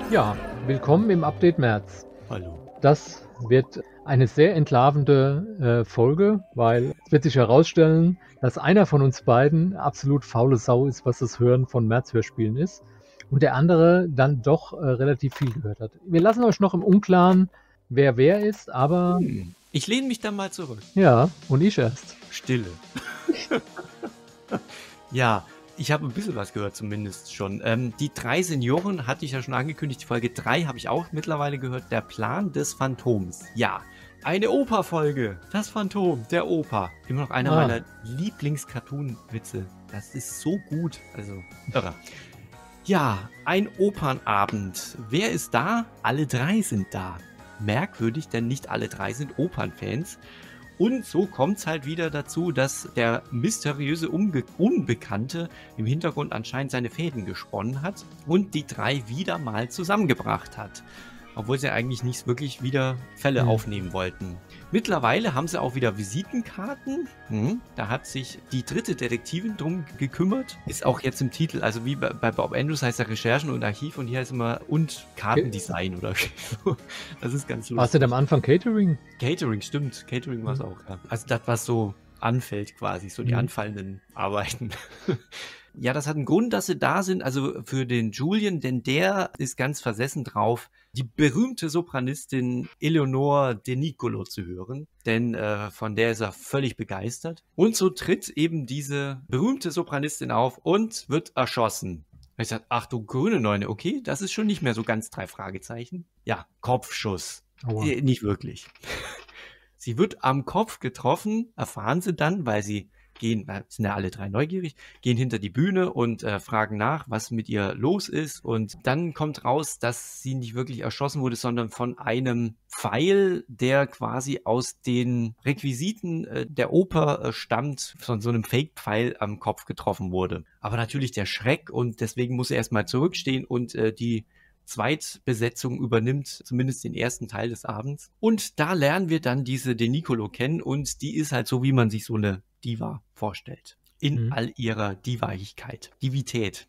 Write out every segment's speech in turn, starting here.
Ja, willkommen im Update März. Hallo. Das wird eine sehr entlarvende Folge, weil es wird sich herausstellen, dass einer von uns beiden absolut faule Sau ist, was das Hören von März-Hörspielen ist, und der andere dann doch relativ viel gehört hat. Wir lassen euch noch im Unklaren, wer ist, aber Ich lehne mich dann mal zurück. ja, und ich erst. Stille. Ja, ich habe ein bisschen was gehört, zumindest schon. Die 3 Senioren hatte ich ja schon angekündigt. Folge 3 habe ich auch mittlerweile gehört. Der Plan des Phantoms. Ja, eine Oper-Folge. Das Phantom, der Opa. Immer noch einer meiner Lieblings-Cartoon-Witze. Das ist so gut. Also, irre. Ja, ein Opernabend. Wer ist da? Alle 3 sind da. Merkwürdig, denn nicht alle 3 sind Opernfans. Und so kommt es halt wieder dazu, dass der mysteriöse Unbekannte im Hintergrund anscheinend seine Fäden gesponnen hat und die 3 wieder mal zusammengebracht hat. Obwohl sie eigentlich nicht wirklich wieder Fälle aufnehmen wollten. Mittlerweile haben sie auch wieder Visitenkarten. Da hat sich die 3. Detektivin drum gekümmert. Ist auch jetzt im Titel, also wie bei Bob Andrews heißt er Recherchen und Archiv und hier heißt immer und Kartendesign oder so. Das ist ganz lustig. Warst du denn am Anfang Catering? Catering, stimmt. Catering war es auch, ja. Also das, was so anfällt quasi, so die anfallenden Arbeiten. Ja, das hat einen Grund, dass sie da sind, also für den Julian, denn der ist ganz versessen drauf, die berühmte Sopranistin Eleonore De Nicolo zu hören, denn von der ist er völlig begeistert. Und so tritt eben diese berühmte Sopranistin auf und wird erschossen. Ich sage, ach du grüne Neune, okay, das ist schon nicht mehr so ganz 3 Fragezeichen. Ja, Kopfschuss. Nicht wirklich. Sie wird am Kopf getroffen, erfahren sie dann, weil sie sind ja alle 3 neugierig, gehen hinter die Bühne und fragen nach, was mit ihr los ist. Und dann kommt raus, dass sie nicht wirklich erschossen wurde, sondern von einem Pfeil, der quasi aus den Requisiten der Oper stammt, von so einem Fake-Pfeil am Kopf getroffen wurde. Aber natürlich der Schreck und deswegen muss er erstmal zurückstehen und die Zweitbesetzung übernimmt zumindest den ersten Teil des Abends. Und da lernen wir dann diese De Nicolo kennen und die ist halt so, wie man sich so eine Diva vorstellt. In all ihrer Divität.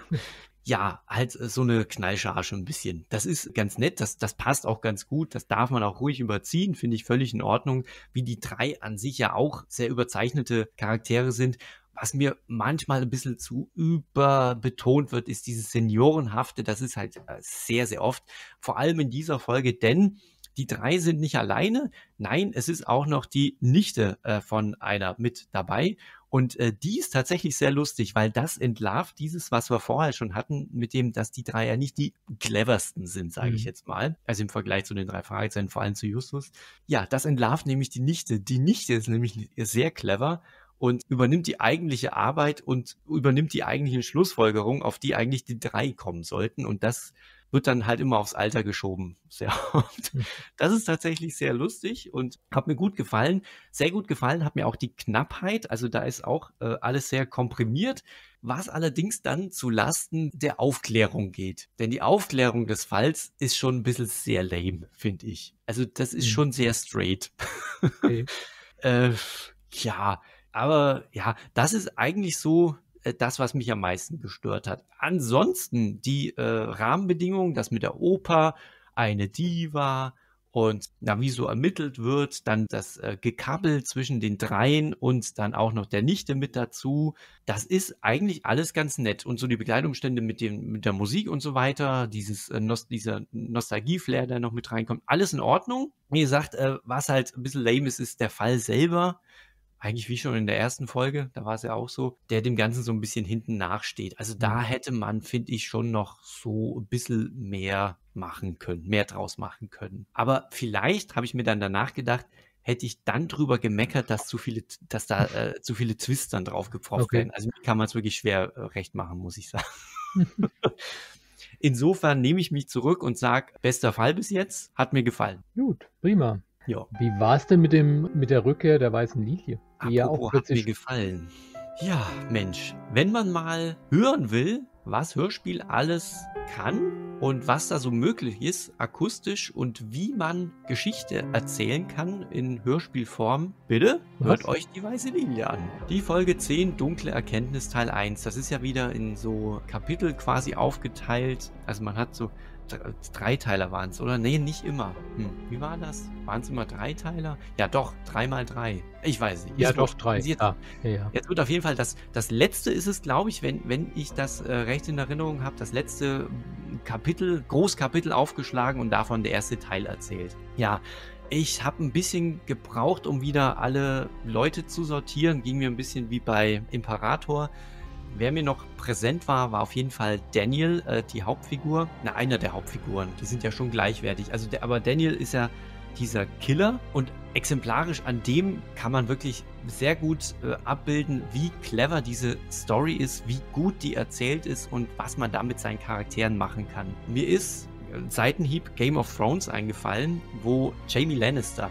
Ja, halt so eine Knallcharge ein bisschen. Das ist ganz nett, das passt auch ganz gut, das darf man auch ruhig überziehen, finde ich völlig in Ordnung, wie die 3 an sich ja auch sehr überzeichnete Charaktere sind. Was mir manchmal ein bisschen zu überbetont wird, ist dieses Seniorenhafte, das ist halt sehr, sehr oft, vor allem in dieser Folge, denn die 3 sind nicht alleine, nein, es ist auch noch die Nichte von einer mit dabei und die ist tatsächlich sehr lustig, weil das entlarvt dieses, was wir vorher schon hatten, mit dem, dass die 3 ja nicht die cleversten sind, sage ich jetzt mal, also im Vergleich zu den 3 Fragezeichen, vor allem zu Justus. Ja, das entlarvt nämlich die Nichte. Die Nichte ist nämlich sehr clever und übernimmt die eigentliche Arbeit und übernimmt die eigentliche Schlussfolgerung, auf die eigentlich die 3 kommen sollten. Und das wird dann halt immer aufs Alter geschoben. Sehr oft. Das ist tatsächlich sehr lustig und hat mir gut gefallen. Sehr gut gefallen hat mir auch die Knappheit. Also da ist auch alles sehr komprimiert, was allerdings dann zu Lasten der Aufklärung geht. Denn die Aufklärung des Falls ist schon ein bisschen sehr lame, finde ich. Also das ist schon sehr straight. Okay. Ja, aber ja, das ist eigentlich so das, was mich am meisten gestört hat. Ansonsten die Rahmenbedingungen, das mit der Oper, eine Diva und wie so ermittelt wird, dann das Gekabbel zwischen den 3 und dann auch noch der Nichte mit dazu. Das ist eigentlich alles ganz nett. Und so die Begleitumstände mit der Musik und so weiter, dieser Nostalgie-Flair, der noch mit reinkommt, alles in Ordnung. Wie gesagt, was halt ein bisschen lame ist der Fall selber. Eigentlich wie schon in der ersten Folge, da war es ja auch so, der dem Ganzen so ein bisschen hinten nachsteht. Also da hätte man, finde ich, schon noch so ein bisschen mehr machen können, mehr draus machen können. Aber vielleicht habe ich mir dann danach gedacht, hätte ich dann drüber gemeckert, dass zu viele Twists dann drauf gepfropft werden. Also mir kann man es wirklich schwer recht machen, muss ich sagen. Insofern nehme ich mich zurück und sage, bester Fall bis jetzt, hat mir gefallen. Gut, prima. Ja. Wie war es denn mit der Rückkehr der weißen Lilie? Die ja auch Hat mir gefallen. Ja, Mensch, wenn man mal hören will, was Hörspiel alles kann und was da so möglich ist, akustisch und wie man Geschichte erzählen kann in Hörspielform, bitte hört euch die weiße Lilie an. Die Folge 10, Dunkle Erkenntnis Teil 1. Das ist ja wieder in so Kapitel quasi aufgeteilt. Also man hat so Dreiteiler waren es, oder? Nee, nicht immer. Wie war das? Waren es immer Dreiteiler? Ja, doch, 3x3. Ich weiß nicht. Ja, Ist doch, wurscht. 3. Also jetzt, Ja, ja, ja. jetzt wird auf jeden Fall das letzte ist es, glaube ich, wenn ich das recht in Erinnerung habe, das letzte Kapitel, Großkapitel aufgeschlagen und davon der erste Teil erzählt. Ja, ich habe ein bisschen gebraucht, um wieder alle Leute zu sortieren. Ging mir ein bisschen wie bei Imperator. Wer mir noch präsent war, war auf jeden Fall Daniel, die Hauptfigur. Na, einer der Hauptfiguren. Die sind ja schon gleichwertig. Also aber Daniel ist ja dieser Killer und exemplarisch an dem kann man wirklich sehr gut abbilden, wie clever diese Story ist, wie gut die erzählt ist und was man da mit seinen Charakteren machen kann. Mir ist Seitenhieb Game of Thrones eingefallen, wo Jaime Lannister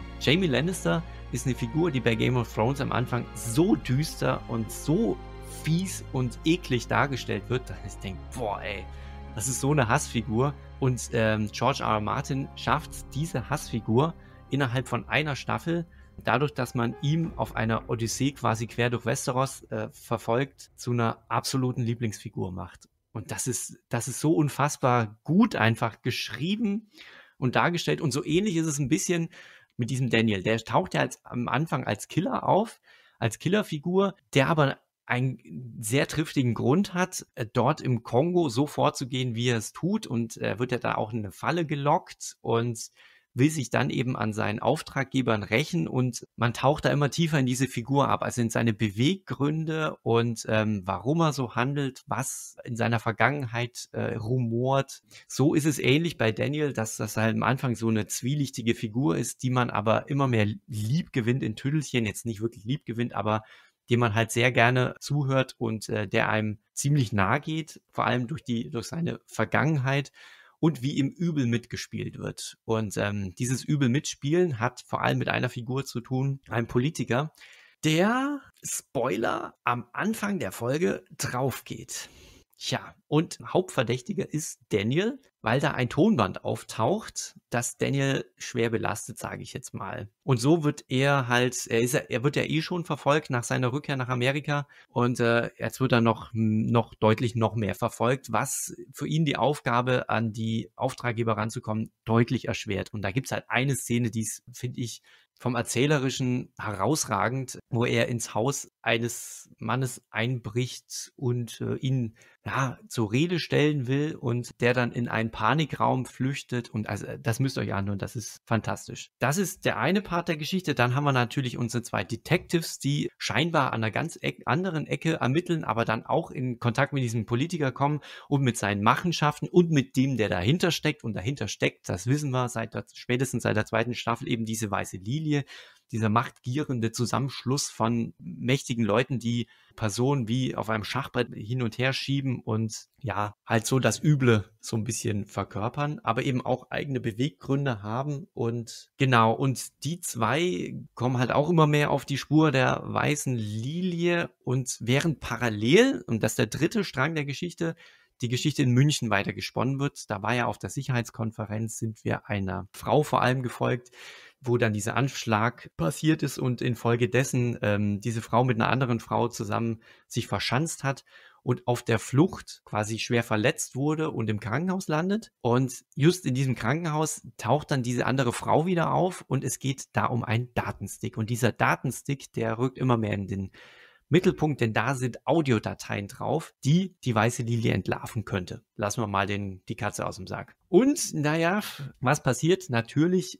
ist eine Figur, die bei Game of Thrones am Anfang so düster und so fies und eklig dargestellt wird, dass ich denke, boah ey, das ist so eine Hassfigur. Und George R. R. Martin schafft diese Hassfigur innerhalb von einer Staffel, dadurch, dass man ihm auf einer Odyssee quasi quer durch Westeros verfolgt, zu einer absoluten Lieblingsfigur macht. Und das ist so unfassbar gut einfach geschrieben und dargestellt. Und so ähnlich ist es ein bisschen mit diesem Daniel. Der taucht ja am Anfang als Killer auf, als Killerfigur, der aber einen sehr triftigen Grund hat, dort im Kongo so vorzugehen, wie er es tut. Und er wird ja da auch in eine Falle gelockt und will sich dann eben an seinen Auftraggebern rächen und man taucht da immer tiefer in diese Figur ab, also in seine Beweggründe und warum er so handelt, was in seiner Vergangenheit rumort. So ist es ähnlich bei Daniel, dass das halt am Anfang so eine zwielichtige Figur ist, die man aber immer mehr lieb gewinnt in Tüdelchen, jetzt nicht wirklich lieb gewinnt, aber dem man halt sehr gerne zuhört und der einem ziemlich nahe geht, vor allem durch seine Vergangenheit und wie im Übel mitgespielt wird. Und dieses Übel mitspielen hat vor allem mit einer Figur zu tun, einem Politiker, der, Spoiler, am Anfang der Folge drauf geht. Tja, und Hauptverdächtiger ist Daniel, weil da ein Tonband auftaucht, das Daniel schwer belastet, sage ich jetzt mal. Und so wird er halt, er wird ja eh schon verfolgt nach seiner Rückkehr nach Amerika und jetzt wird er noch deutlich noch mehr verfolgt, was für ihn die Aufgabe, an die Auftraggeber ranzukommen, deutlich erschwert. Und da gibt's halt eine Szene, die ist, finde ich, vom Erzählerischen herausragend, wo er ins Haus eines Mannes einbricht und ihn zur Rede stellen will und der dann in einen Panikraum flüchtet und also das müsst ihr euch anhören, das ist fantastisch. Das ist der eine Part der Geschichte, dann haben wir natürlich unsere zwei Detectives, die scheinbar an einer ganz anderen Ecke ermitteln, aber dann auch in Kontakt mit diesem Politiker kommen und mit seinen Machenschaften und mit dem, der dahinter steckt und dahinter steckt, das wissen wir spätestens seit der zweiten Staffel eben diese weiße Lilie, dieser machtgierende Zusammenschluss von mächtigen Leuten, die Personen wie auf einem Schachbrett hin und her schieben und ja, halt so das Üble so ein bisschen verkörpern, aber eben auch eigene Beweggründe haben und genau, und die zwei kommen halt auch immer mehr auf die Spur der weißen Lilie und während parallel, und das ist der dritte Strang der Geschichte, die Geschichte in München weitergesponnen wird. Da war ja auf der Sicherheitskonferenz, sind wir einer Frau vor allem gefolgt, wo dann dieser Anschlag passiert ist und infolgedessen diese Frau mit einer anderen Frau zusammen sich verschanzt hat und auf der Flucht quasi schwer verletzt wurde und im Krankenhaus landet. Und just in diesem Krankenhaus taucht dann diese andere Frau wieder auf und es geht da um einen Datenstick. Und dieser Datenstick, der rückt immer mehr in den Mittelpunkt, denn da sind Audiodateien drauf, die weiße Lilie entlarven könnte. Lassen wir mal die Katze aus dem Sack. Und naja, was passiert? Natürlich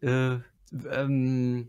wie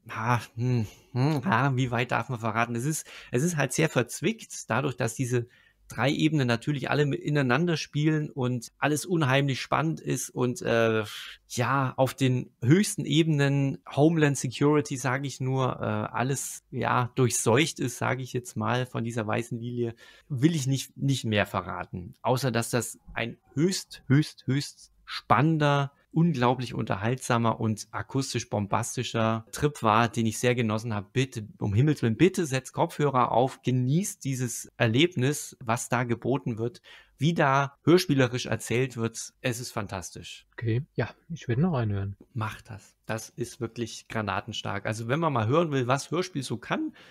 weit darf man verraten? Es ist halt sehr verzwickt, dadurch, dass diese drei Ebenen natürlich alle ineinander spielen und alles unheimlich spannend ist und auf den höchsten Ebenen Homeland Security, sage ich nur, alles durchseucht ist, sage ich jetzt mal, von dieser weißen Lilie, will ich nicht mehr verraten. Außer, dass das ein höchst spannender, unglaublich unterhaltsamer und akustisch bombastischer Trip war, den ich sehr genossen habe. Bitte, um Himmels Willen, bitte setzt Kopfhörer auf, genießt dieses Erlebnis, was da geboten wird, wie da hörspielerisch erzählt wird. Es ist fantastisch. Okay, ja, ich werde noch reinhören. Macht das. Das ist wirklich granatenstark. Also wenn man mal hören will, was Hörspiel so kann,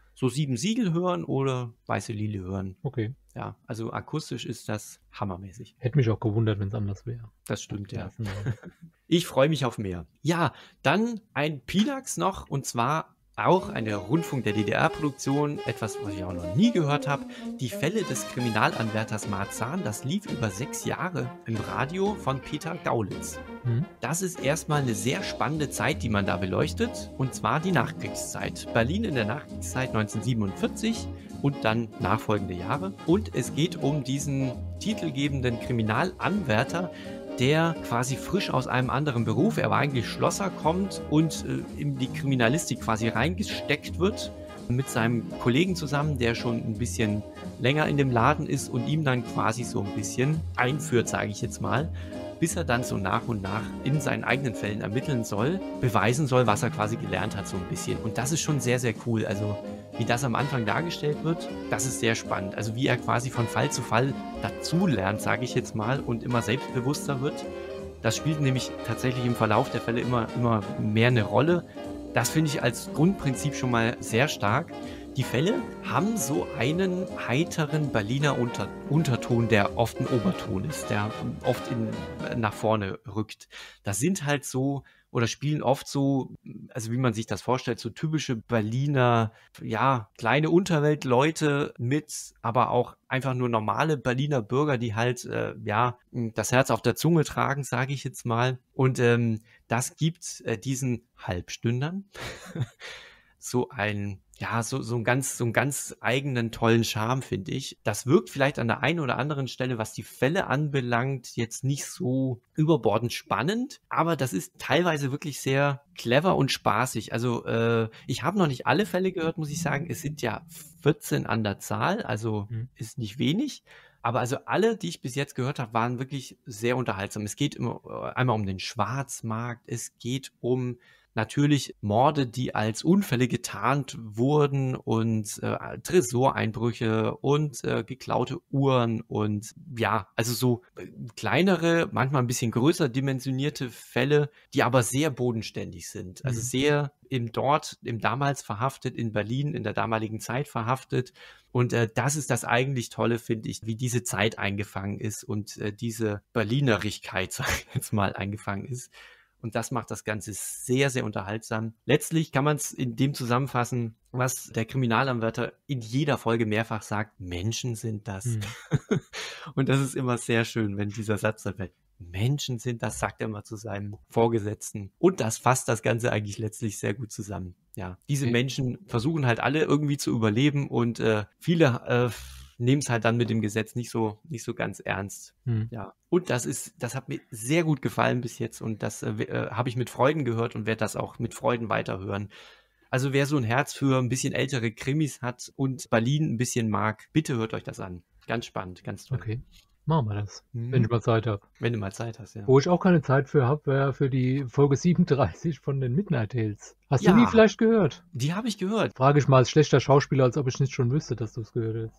so Sieben Siegel hören oder Weiße Lilie hören. Okay. Ja, also akustisch ist das hammermäßig. Hätte mich auch gewundert, wenn es anders wäre. Das stimmt, ja. Ersten Mal. Ich freue mich auf mehr. Ja, dann ein Pinax noch, und zwar auch eine Rundfunk der DDR-Produktion, etwas, was ich auch noch nie gehört habe. Die Fälle des Kriminalanwärters Marzahn, das lief über 6 Jahre im Radio von Peter Gaulitz. Hm? Das ist erstmal eine sehr spannende Zeit, die man da beleuchtet, und zwar die Nachkriegszeit. Berlin in der Nachkriegszeit 1947 und dann nachfolgende Jahre. Und es geht um diesen titelgebenden Kriminalanwärter, der quasi frisch aus einem anderen Beruf, er war eigentlich Schlosser, kommt und in die Kriminalistik quasi reingesteckt wird, mit seinem Kollegen zusammen, der schon ein bisschen länger in dem Laden ist und ihm dann quasi so ein bisschen einführt, sage ich jetzt mal, bis er dann so nach und nach in seinen eigenen Fällen ermitteln soll, beweisen soll, was er quasi gelernt hat so ein bisschen. Und das ist schon sehr, sehr cool. Also wie das am Anfang dargestellt wird, das ist sehr spannend. Also wie er quasi von Fall zu Fall dazu lernt, sage ich jetzt mal, und immer selbstbewusster wird. Das spielt nämlich tatsächlich im Verlauf der Fälle immer mehr eine Rolle. Das finde ich als Grundprinzip schon mal sehr stark. Die Fälle haben so einen heiteren Berliner Unterton, der oft ein Oberton ist, der oft nach vorne rückt. Das sind halt so, oder spielen oft so, also wie man sich das vorstellt, so typische Berliner, ja, kleine Unterweltleute mit, aber auch einfach nur normale Berliner Bürger, die halt, ja, das Herz auf der Zunge tragen, sage ich jetzt mal. Und das gibt diesen Halbstündern so einen ganz eigenen, tollen Charme, finde ich. Das wirkt vielleicht an der einen oder anderen Stelle, was die Fälle anbelangt, jetzt nicht so überbordend spannend, aber das ist teilweise wirklich sehr clever und spaßig. Also ich habe noch nicht alle Fälle gehört, muss ich sagen. Es sind ja 14 an der Zahl, also ist nicht wenig. Aber also alle, die ich bis jetzt gehört habe, waren wirklich sehr unterhaltsam. Es geht einmal um den Schwarzmarkt, es geht um natürlich Morde, die als Unfälle getarnt wurden, und Tresoreinbrüche und geklaute Uhren und ja, also so kleinere, manchmal ein bisschen größer dimensionierte Fälle, die aber sehr bodenständig sind. Also sehr damals verhaftet, in Berlin, in der damaligen Zeit verhaftet. Und das ist das eigentlich Tolle, finde ich, wie diese Zeit eingefangen ist und diese Berlinerigkeit, sag ich jetzt mal, eingefangen ist. Und das macht das Ganze sehr, sehr unterhaltsam. Letztlich kann man es in dem zusammenfassen, was der Kriminalanwärter in jeder Folge mehrfach sagt: Menschen sind das. Und das ist immer sehr schön, wenn dieser Satz dann fällt. Menschen sind das, sagt er mal zu seinem Vorgesetzten. Und das fasst das Ganze eigentlich letztlich sehr gut zusammen. Ja, diese Menschen versuchen halt alle irgendwie zu überleben, und viele nehmen es halt dann mit dem Gesetz nicht so ganz ernst. Ja, und das hat mir sehr gut gefallen bis jetzt, und das habe ich mit Freuden gehört und werde das auch mit Freuden weiterhören. Also wer so ein Herz für ein bisschen ältere Krimis hat und Berlin ein bisschen mag, bitte hört euch das an. Ganz spannend, ganz toll. Okay, machen wir das, wenn ich mal Zeit habe. Wenn du mal Zeit hast, ja. Wo ich auch keine Zeit für habe, wäre für die Folge 37 von den Midnight Tales. Hast du die vielleicht gehört? Die habe ich gehört. Frage ich mal als schlechter Schauspieler, als ob ich nicht schon wüsste, dass du es gehört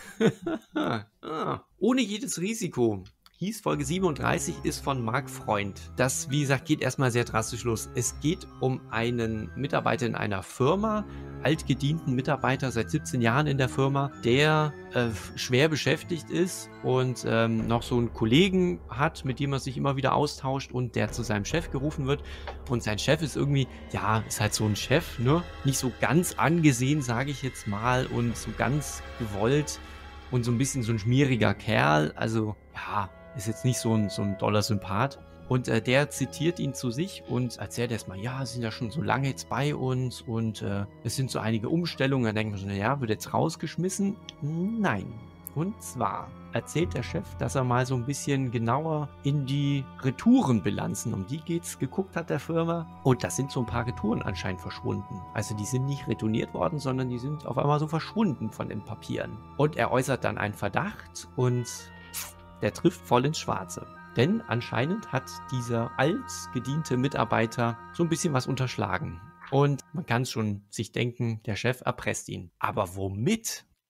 hast. Ohne jedes Risiko hieß Folge 37, ist von Marc Freund. Das, wie gesagt, geht erstmal sehr drastisch los. Es geht um einen Mitarbeiter in einer Firma, altgedienten Mitarbeiter, seit 17 Jahren in der Firma, der schwer beschäftigt ist und noch so einen Kollegen hat, mit dem er sich immer wieder austauscht und der zu seinem Chef gerufen wird. Und sein Chef ist irgendwie, ja, ist halt so ein Chef, ne? Nicht so ganz angesehen, sage ich jetzt mal, und so ganz gewollt und so ein bisschen so ein schmieriger Kerl. Also, ja, ist jetzt nicht so ein doller Sympath. Und der zitiert ihn zu sich und erzählt erstmal, ja, Sie sind ja schon so lange jetzt bei uns und es sind so einige Umstellungen. Da denkt man schon, ja, wird jetzt rausgeschmissen? Nein. Und zwar erzählt der Chef, dass er mal so ein bisschen genauer in die Retourenbilanzen, um die geguckt hat der Firma. Und das sind so ein paar Retouren anscheinend verschwunden. Also die sind nicht retourniert worden, sondern die sind auf einmal so verschwunden von den Papieren. Und er äußert dann einen Verdacht und der trifft voll ins Schwarze. Denn anscheinend hat dieser altgediente Mitarbeiter so ein bisschen was unterschlagen. Und man kann schon sich denken, der Chef erpresst ihn. Aber womit?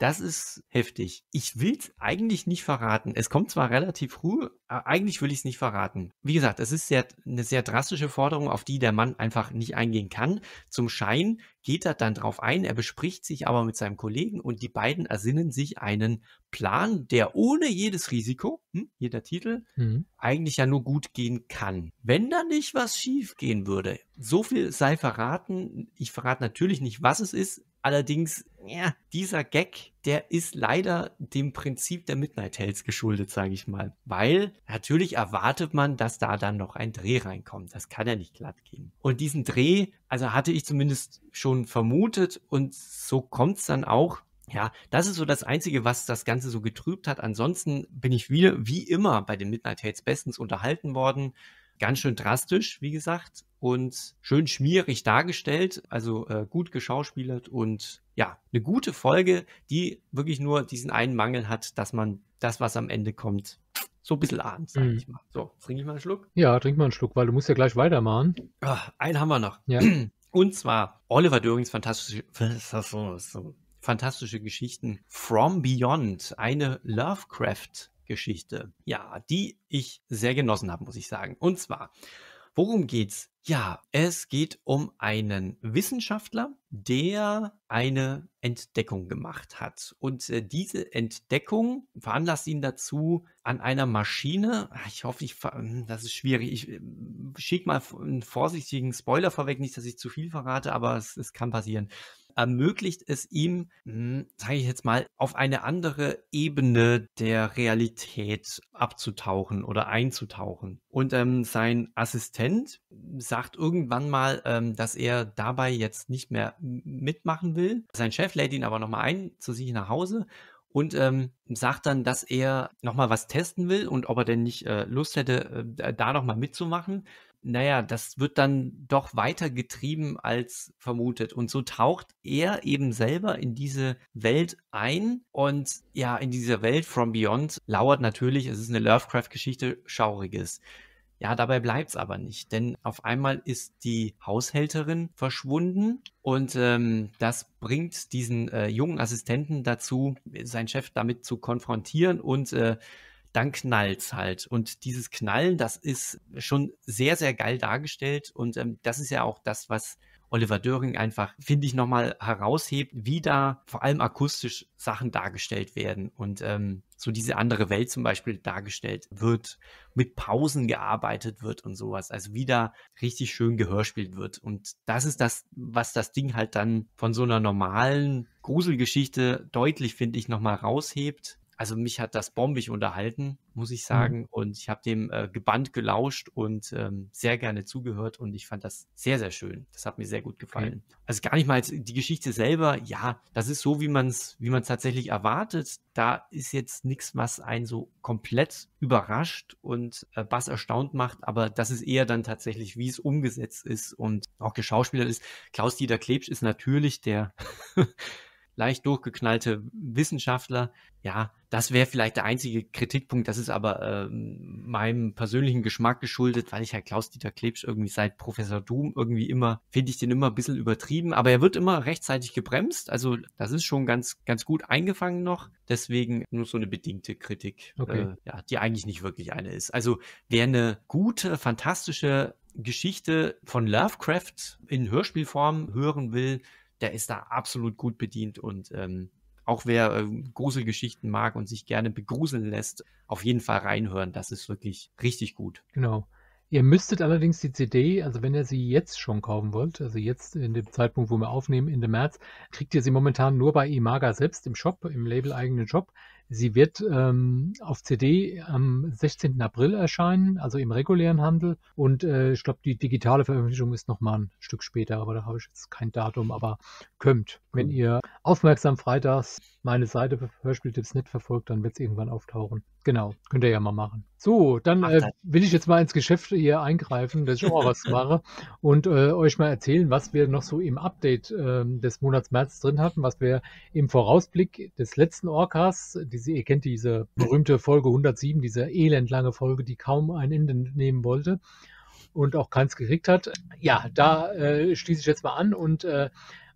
Das ist heftig. Ich will es eigentlich nicht verraten. Es kommt zwar relativ früh, aber eigentlich will ich es nicht verraten. Wie gesagt, es ist eine sehr drastische Forderung, auf die der Mann einfach nicht eingehen kann. Zum Schein geht er dann drauf ein, er bespricht sich aber mit seinem Kollegen und die beiden ersinnen sich einen Plan, der ohne jedes Risiko, hier der Titel, eigentlich ja nur gut gehen kann. Wenn da nicht was schief gehen würde, so viel sei verraten. Ich verrate natürlich nicht, was es ist. Allerdings, ja, dieser Gag, der ist leider dem Prinzip der Midnight Tales geschuldet, sage ich mal. Weil natürlich erwartet man, dass da dann noch ein Dreh reinkommt. Das kann ja nicht glatt gehen. Und diesen Dreh, also hatte ich zumindest schon vermutet und so kommt es dann auch. Ja, das ist so das Einzige, was das Ganze so getrübt hat. Ansonsten bin ich wieder, wie immer, bei den Midnight Tales bestens unterhalten worden. Ganz schön drastisch, wie gesagt, und schön schmierig dargestellt, also gut geschauspielert und ja, eine gute Folge, die wirklich nur diesen einen Mangel hat, dass man das, was am Ende kommt, so ein bisschen ahnt, sage ich mal. So, trinke ich mal einen Schluck? Ja, trink mal einen Schluck, weil du musst ja gleich weitermachen. Einen haben wir noch. Ja. Und zwar Oliver Dörings fantastische Geschichten From Beyond, eine Lovecraft-Geschichte, ja, die ich sehr genossen habe, muss ich sagen. Und zwar, worum geht's? Ja, es geht um einen Wissenschaftler, der eine Entdeckung gemacht hat. Und diese Entdeckung veranlasst ihn dazu, an einer Maschine, ich hoffe, das ist schwierig, ich schicke mal einen vorsichtigen Spoiler vorweg, nicht, dass ich zu viel verrate, aber es kann passieren, ermöglicht es ihm, sage ich jetzt mal, auf eine andere Ebene der Realität abzutauchen oder einzutauchen. Und sein Assistent sagt irgendwann mal, dass er dabei jetzt nicht mehr mitmachen will. Sein Chef lädt ihn aber nochmal ein zu sich nach Hause und sagt dann, dass er nochmal was testen will und ob er denn nicht Lust hätte, da nochmal mitzumachen. Naja, das wird dann doch weiter getrieben als vermutet. Und so taucht er eben selber in diese Welt ein. Und ja, in dieser Welt From Beyond lauert natürlich, es ist eine Lovecraft-Geschichte, Schauriges. Ja, dabei bleibt's aber nicht, denn auf einmal ist die Haushälterin verschwunden und das bringt diesen jungen Assistenten dazu, seinen Chef damit zu konfrontieren und dann knallt's halt. Und dieses Knallen, das ist schon sehr, sehr geil dargestellt und das ist ja auch das, was Oliver Döring einfach, finde ich, nochmal heraushebt, wie da vor allem akustisch Sachen dargestellt werden und so diese andere Welt zum Beispiel dargestellt wird, mit Pausen gearbeitet wird und sowas, also wie da richtig schön gehörspielt wird. Und das ist das, was das Ding halt dann von so einer normalen Gruselgeschichte deutlich, finde ich, nochmal raushebt. Also mich hat das bombig unterhalten, muss ich sagen. Und ich habe dem gebannt gelauscht und sehr gerne zugehört. Und ich fand das sehr, sehr schön. Das hat mir sehr gut gefallen. Okay. Also gar nicht mal die Geschichte selber. Ja, das ist so, wie man es tatsächlich erwartet. Da ist jetzt nichts, was einen so komplett überrascht und was erstaunt macht. Aber das ist eher dann tatsächlich, wie es umgesetzt ist und auch geschauspielert ist. Klaus-Dieter Klebsch ist natürlich der leicht durchgeknallte Wissenschaftler. Ja, das wäre vielleicht der einzige Kritikpunkt. Das ist aber meinem persönlichen Geschmack geschuldet, weil ich halt Klaus-Dieter Klebsch irgendwie seit Professor Doom irgendwie immer, finde ich den immer ein bisschen übertrieben. Aber er wird immer rechtzeitig gebremst. Also das ist schon ganz, ganz gut eingefangen noch. Deswegen nur so eine bedingte Kritik, ja, die eigentlich nicht wirklich eine ist. Also wer eine gute, fantastische Geschichte von Lovecraft in Hörspielform hören will, der ist da absolut gut bedient und auch wer Gruselgeschichten mag und sich gerne begruseln lässt, auf jeden Fall reinhören. Das ist wirklich richtig gut. Genau. Ihr müsstet allerdings die CD, also wenn ihr sie jetzt schon kaufen wollt, also jetzt in dem Zeitpunkt, wo wir aufnehmen, Ende März, kriegt ihr sie momentan nur bei Imaga selbst im Shop, im Label-eigenen Shop. Sie wird auf CD am 16. April erscheinen, also im regulären Handel. Und ich glaube, die digitale Veröffentlichung ist nochmal ein Stück später, aber da habe ich jetzt kein Datum, aber kommt. Wenn ihr aufmerksam freitags meine Seite für Hörspieltipps nicht verfolgt, dann wird es irgendwann auftauchen. Genau, könnt ihr ja mal machen. So, dann will ich jetzt mal ins Geschäft hier eingreifen, dass ich auch was mache und euch mal erzählen, was wir noch so im Update des Monats März drin hatten, was wir im Vorausblick des letzten Orcas, ihr kennt diese berühmte Folge 107, diese elendlange Folge, die kaum ein Ende nehmen wollte und auch keins gekriegt hat. Ja, da schließe ich jetzt mal an und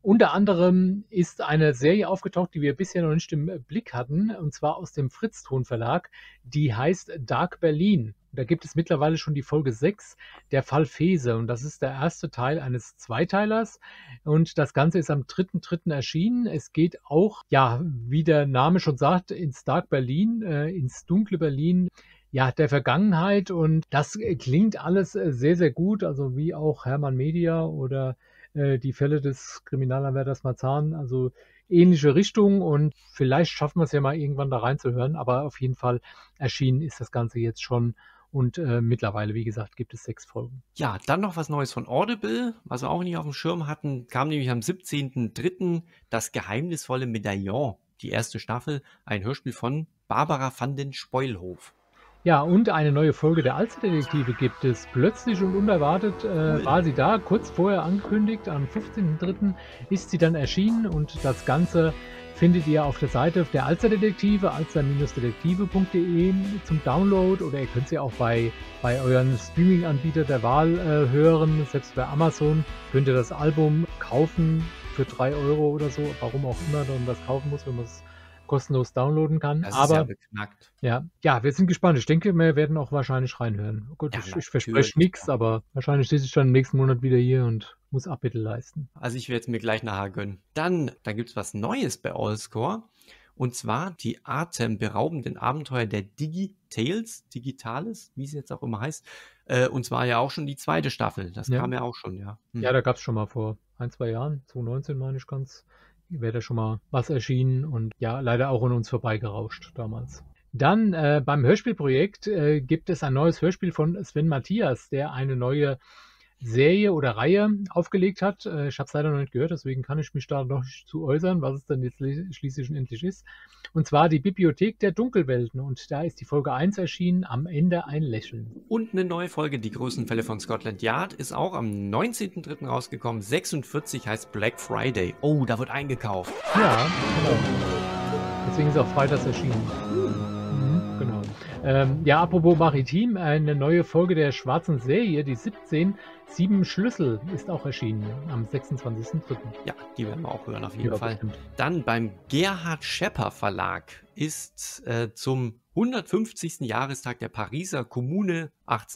Unter anderem ist eine Serie aufgetaucht, die wir bisher noch nicht im Blick hatten, und zwar aus dem Fritz-Ton Verlag. Die heißt Dark Berlin. Da gibt es mittlerweile schon die Folge 6, der Fall Fese. Und das ist der erste Teil eines Zweiteilers. Und das Ganze ist am 3.3. erschienen. Es geht auch, ja, wie der Name schon sagt, ins Dark Berlin, ins dunkle Berlin, ja, der Vergangenheit. Und das klingt alles sehr, sehr gut. Also wie auch Hermann Media oder die Fälle des Kriminalanwärters Marzahn. Also ähnliche Richtung, und vielleicht schaffen wir es ja mal irgendwann da reinzuhören. Aber auf jeden Fall erschienen ist das Ganze jetzt schon. Und mittlerweile, wie gesagt, gibt es 6 Folgen. Ja, dann noch was Neues von Audible, was wir auch nicht auf dem Schirm hatten, kam nämlich am 17.03. Das geheimnisvolle Medaillon, die erste Staffel, ein Hörspiel von Barbara van den Spoilhof. Ja, und eine neue Folge der Alsterdetektive gibt es. Plötzlich und unerwartet war sie da, kurz vorher angekündigt. Am 15.03. ist sie dann erschienen, und das Ganze findet ihr auf der Seite der Alsterdetektive, alster-detektive.de zum Download, oder ihr könnt sie auch bei euren Streaming-Anbieter der Wahl hören. Selbst bei Amazon könnt ihr das Album kaufen für 3 Euro oder so, warum auch immer man das kaufen muss, wenn man es kostenlos downloaden kann. Das aber ist ja beknackt. Ja, wir sind gespannt. Ich denke, wir werden auch wahrscheinlich reinhören. Gut, Ja, ich verspreche nichts, aber wahrscheinlich sitze ich dann im nächsten Monat wieder hier und muss Abbitte leisten. Also ich werde es mir gleich nachher gönnen. Dann gibt es was Neues bei Allscore. Und zwar die atemberaubenden Abenteuer der Digitales, wie es jetzt auch immer heißt. Und zwar ja auch schon die 2. Staffel. Das kam ja auch schon, ja. Ja, da gab es schon mal vor 1-2 Jahren, 2019 meine ich ganz, wäre da schon mal was erschienen, und ja, leider auch an uns vorbeigerauscht damals. Dann beim Hörspielprojekt gibt es ein neues Hörspiel von Sven Matthias, der eine neue Serie oder Reihe aufgelegt hat. Ich habe es leider noch nicht gehört, deswegen kann ich mich da noch nicht zu äußern, was es denn jetzt schließlich und endlich ist. Und zwar die Bibliothek der Dunkelwelten. Und da ist die Folge 1 erschienen, am Ende ein Lächeln. Und eine neue Folge, die größten Fälle von Scotland Yard, ist auch am 19.03. rausgekommen. 46 heißt Black Friday. Oh, da wird eingekauft. Ja, genau. Deswegen ist auch freitags erschienen. Genau. Ja, apropos Maritim, eine neue Folge der schwarzen Serie, die 17, 7 Schlüssel, ist auch erschienen am 26.03. Ja, die werden wir auch hören auf jeden Fall. Bestimmt. Dann beim Gerhard Schepper Verlag ist zum 150. Jahrestag der Pariser Kommune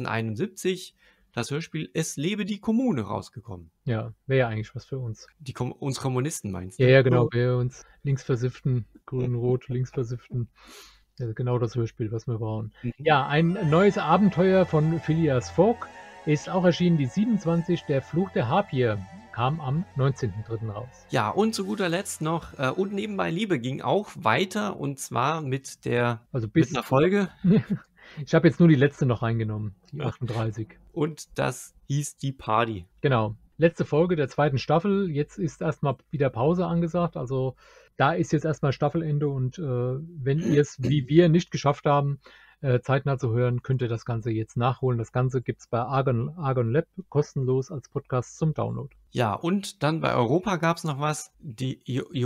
1871 das Hörspiel Es lebe die Kommune rausgekommen. Ja, wäre ja eigentlich was für uns. Uns Kommunisten meinst du? Ja, genau, wäre uns linksversifften, grün-rot, linksversifften. Genau das Hörspiel, was wir brauchen. Ja, ein neues Abenteuer von Phileas Fogg ist auch erschienen, die 27, der Fluch der Harpier, kam am 19.03. raus. Ja, und zu guter Letzt noch, und nebenbei Liebe ging auch weiter, und zwar mit einer Folge. Ich habe jetzt nur die letzte noch reingenommen, die 38. Und das hieß Die Party. Genau. Letzte Folge der 2. Staffel. Jetzt ist erstmal wieder Pause angesagt. Also da ist jetzt erstmal Staffelende, und wenn ihr es wie wir nicht geschafft haben, zeitnah zu hören, könnt ihr das Ganze jetzt nachholen. Das Ganze gibt es bei Argon Lab kostenlos als Podcast zum Download. Ja, und dann bei Europa gab es noch was. Die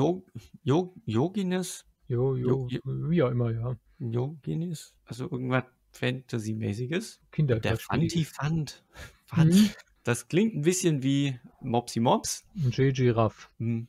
Yogines. Wie auch immer, ja. Yogines, also irgendwas Fantasy-mäßiges. Der Fantifant. Das klingt ein bisschen wie Mopsy Mops. J-Giraffe.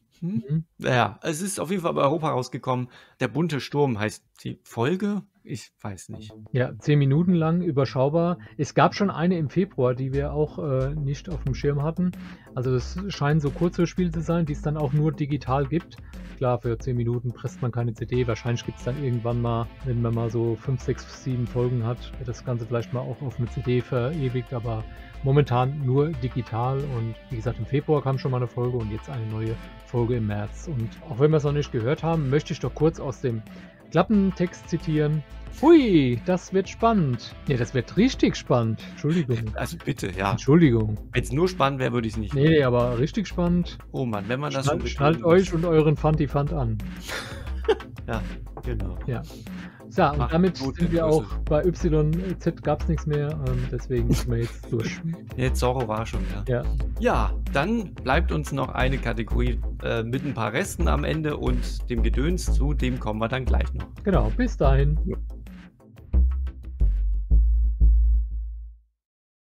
Ja, es ist auf jeden Fall bei Europa rausgekommen. Der bunte Sturm heißt die Folge. Ich weiß nicht. Ja, 10 Minuten lang, überschaubar. Es gab schon eine im Februar, die wir auch nicht auf dem Schirm hatten. Also das scheinen so Kurzhörspiele zu sein, die es dann auch nur digital gibt. Klar, für 10 Minuten presst man keine CD. Wahrscheinlich gibt es dann irgendwann mal, wenn man mal so 5, 6, 7 Folgen hat, wird das Ganze vielleicht mal auch auf eine CD verewigt, aber momentan nur digital. Und wie gesagt, im Februar kam schon mal eine Folge und jetzt eine neue Folge im März. Und auch wenn wir es noch nicht gehört haben, möchte ich doch kurz aus dem Klappentext zitieren. Hui, das wird spannend. Ja, das wird richtig spannend. Entschuldigung. Also bitte, ja. Entschuldigung. Wenn es nur spannend wäre, würde ich es nicht. Nee, aber richtig spannend. Oh Mann, wenn man das schnallt euch und euren Fantifant an. Ja, genau. Ja. So, und damit sind wir auch bei YZ, gab es nichts mehr, deswegen sind wir jetzt durch. Jetzt Zorro war schon, ja. Ja, dann bleibt uns noch eine Kategorie mit ein paar Resten am Ende und dem Gedöns, zu dem kommen wir dann gleich noch. Genau, bis dahin. Ja.